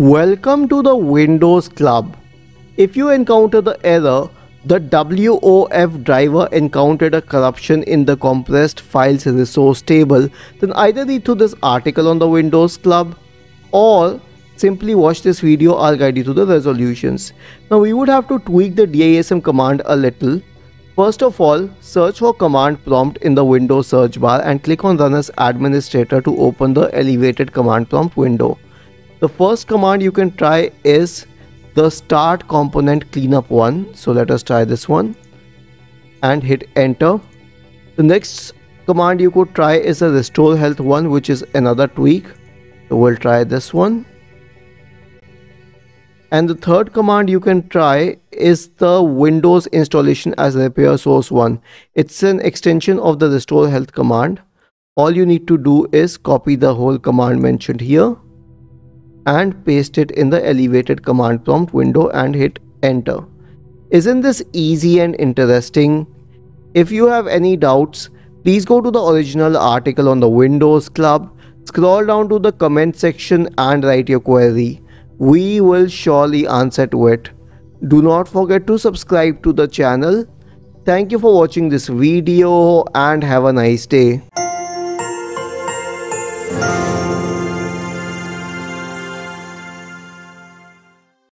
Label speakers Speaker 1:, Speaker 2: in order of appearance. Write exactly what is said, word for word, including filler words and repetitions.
Speaker 1: Welcome to the Windows Club. If you encounter the error, the W O F driver encountered a corruption in the compressed files resource table, then either read through this article on the Windows Club or simply watch this video. I'll guide you to the resolutions. Now we would have to tweak the D I S M command a little. First of all, search for command prompt in the Windows search bar and click on Run as Administrator to open the elevated command prompt window. The first command you can try is the start component cleanup one. So let us try this one and hit enter. The next command you could try is a RestoreHealth one, which is another tweak. So we'll try this one. And the third command you can try is the Windows installation as repair source one. It's an extension of the RestoreHealth command. All you need to do is copy the whole command mentioned here and paste it in the elevated command prompt window and hit enter. Isn't this easy and interesting? If you have any doubts, please go to the original article on the Windows Club, scroll down to the comment section and write your query. We will surely answer to it. Do not forget to subscribe to the channel. Thank you for watching this video and have a nice day.